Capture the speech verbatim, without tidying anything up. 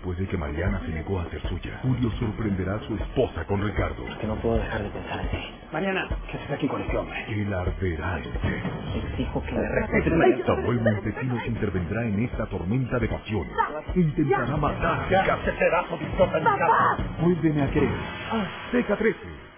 Después de que Mariana se negó a ser suya, Julio sorprenderá a su esposa con Ricardo. Es que no puedo dejar de pensar en ti. Mariana, ¿qué haces aquí con este hombre? Él arderá en celos. Exijo que me respeten, Mariana. Samuel Montesinos intervendrá en esta tormenta de pasión. Intentará matar a ¿Qué haces, pedazo de idiota en mi casa? Vuélveme a querer. Azteca trece.